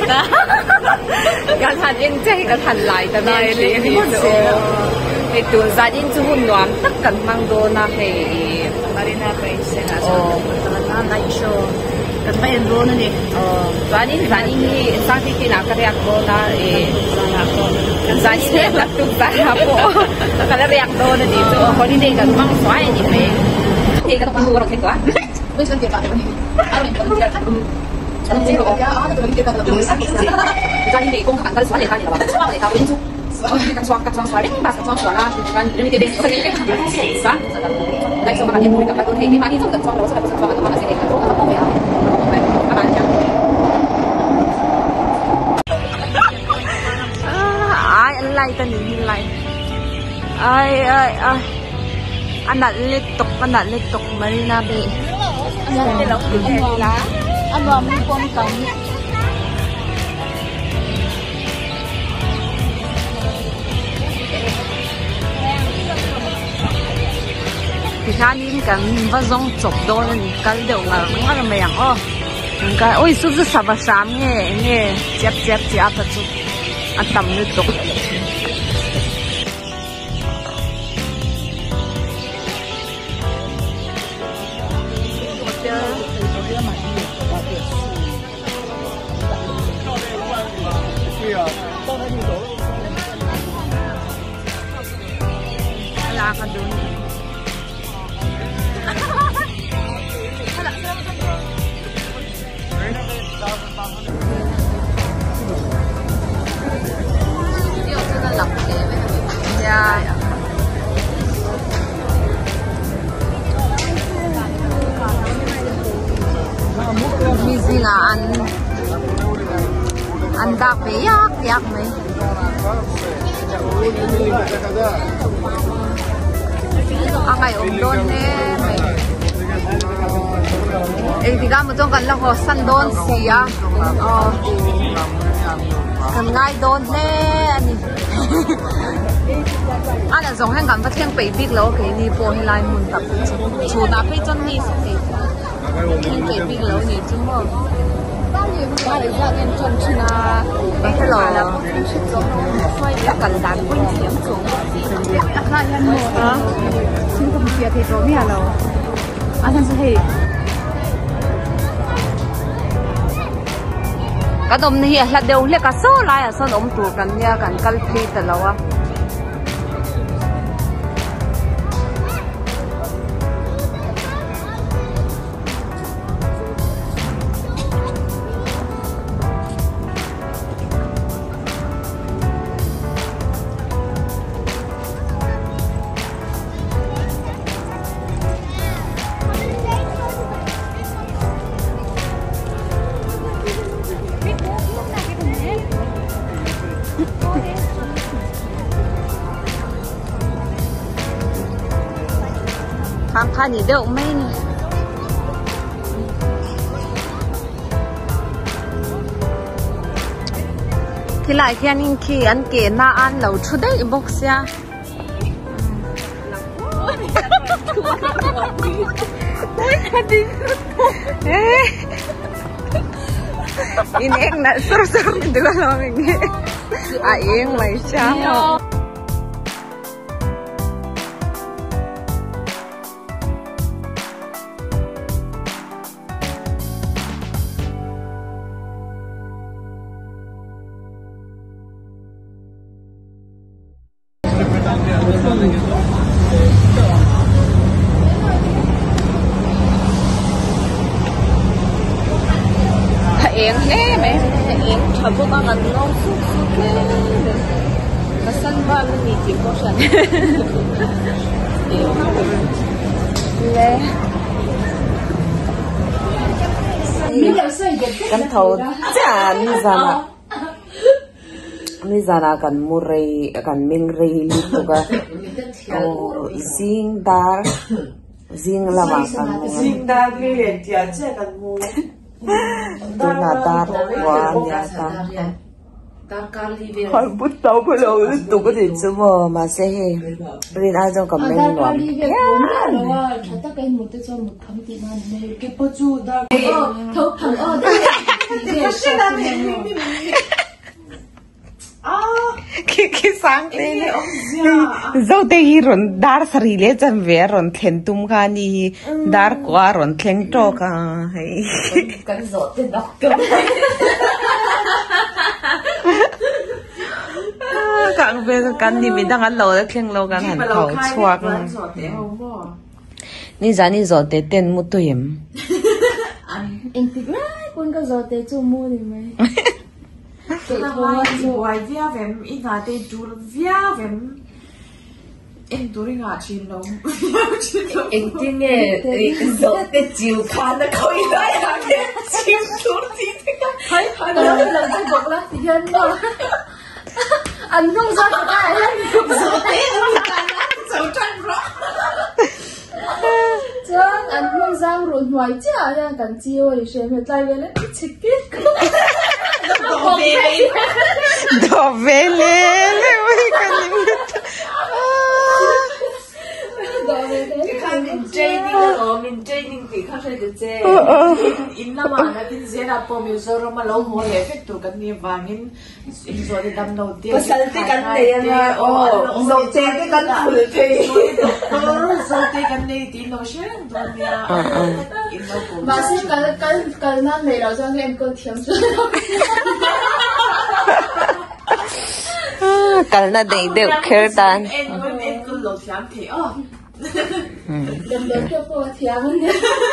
นะการทันยังใจกันทันไหลแต่ไม่เลยที่สุดไอ้ตัวซาดินจะหุ่นนวมตักกันมังโดนะเฮมารีนาไปเสียนะโอ้ตอนนั้นไอโชกันไปโดนนี่ซาดินนี่สักที่นักเรียกโดนะซาดินเนี่ยนักตุกตาโป้กันเรียกโดนนี่ตัวคนที่เด็กกันมังสวยนี่เองที่กันต้องรู้เราเห็นตัวไม่สนใจป่ะวันนี้อะไรกันที่เรา저는 제가 아무도 그렇게 가도 너무 sakit sih. Jadi ini kong kan suara lehari lah. Suara lehari itu. Suara ring bahasa suara kan ini tidak sekali kan. Dari sama kan yang mereka pakai ini mah itu kan suara mana sih kan. Apa ya? Apa aja. Ai lai tan ni lai. Ai anak letok Marina Bay. Anak letok lah. Ano ang pon kami Pihanin kan vazong chok do ni kal deu ngar me yang o ka oi su su sa ba sam nge chep chi apa chu atam ni chok Wala ka dun. Busy nga an dak pe yak mai ngay don ne eh tiga mo tong kan lang ho san don siya kan ngay don ne ani ana zong hang kan pathiang pe big lo ke ni po hilai mun tap chu na pe chon ni se hang pe big lo ni chu mo ba le ja gen chon china ba lo ya kan dan pun tiam chu ka yan mo xin không chia thì rồi mía lâu anh xem gì cái đom này là đều lấy cái số lại à số đom tụกันเนี่ยกันกัลพีแต่ละวะข้างนี่เดี๋ยวไม่นี่ที่หลายที่นี่ขี้อันเก๋น่าอันเราชุดได้บอกเสียอินเองนะสุดๆดูเราอย่างนี้เองไม่ใช่ Hẹn thế mẹ hẹn thật vô con anh ngon suốt thế nó xanh ba lên gì chỉ có sẵn lẹ kan thầu chả như ra nà kan murai kan mingrei lituga zing dar zing lama kan zing dar ni le tia che kan mu tu na dar wa nya ta hỏi bút tàu phải lâu tụ có thể chứ mà sẽ bên ai trong cầm lên ngọn chắc cái một cái cho một thấm tiền này cái bút chú đó thấu thằng cái sáng thế dâu tây hi ron dar sari le cham ve ron thlen tum kha ni dar kwa ron thleng to ka cái giọt tên đọc cơm càng về càng đi mình đang ăn lẩu khen lẩu càng hẳn thầu chuột ni giá ni giọt tê tên một tuổi em anh thích lắm con cái giọt tê cho mua thì mày là hoài vía vém in ngã tê chú vía vém em tôi ngã chín lông anh thích nghe giọt tê chiều khăn nó khơi lại à cái chiều chuột thì thấy nó lần cái bọc lá thì hơn đó anh không sao được ai hết giọt tê nó cả nó sầu trăng rõ chân anh không sao rồi ngoài chứ à ra cần chiều thì xem người tay lên nó chích kết đồ về lên cái mình training thì không phải được chơi in là mà nó tin gì là po mình rồi mà lâu hồi hết tụ cái này vàng in rồi thì đâm đầu tiên sao cái cái này là rồi chơi cái cái này thì rồi cái này thì nó sẽ rồi mà xem cái năm này là do em có thiếu cái này để được khéo tan em cứ lột giảm thì đầm đầm cho cô thiếu nữa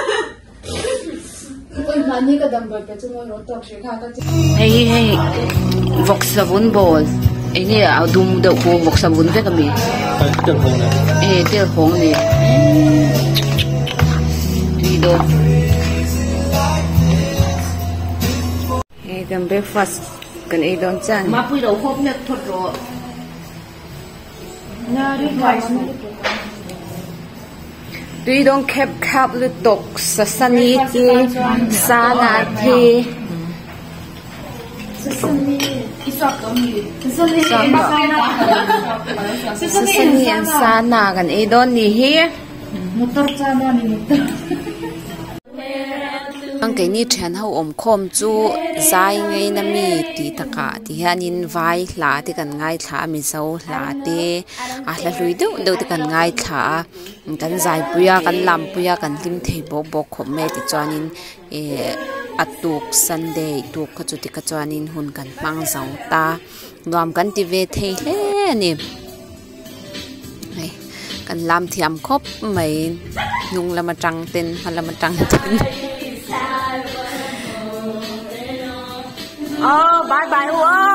ôi mà như cái đầm đầm cái chúng nó tốt sẽ khác cái hey vok sabun bol ini adum do ko vok sabun ve kami tel hong ni đi đâu cái breakfast cái này don chan mà bây giờ hộp net thật rồi na đi phải tuy don kẹp kẹp lu tok sa sani ti sa na ti sasani ang sa na kan e don ni hi motor chana ni motor ang cái ni chen ho om khom chu zai ngei na mi ti taka ti hanin vai hla ti kan ngai thla mi zo hla te a hla hlui deuh ti kan ngai thla kan zai puya kan lam puya kan lim thei bo bo khom me ti chuanin atuk sunday tuk kha chu ti ka chuanin hun kan mang zo ta nuam kan ti ve thei hle ni kan lam thiam khop mai nung lama tang ten halama tang ten oh bye bye wow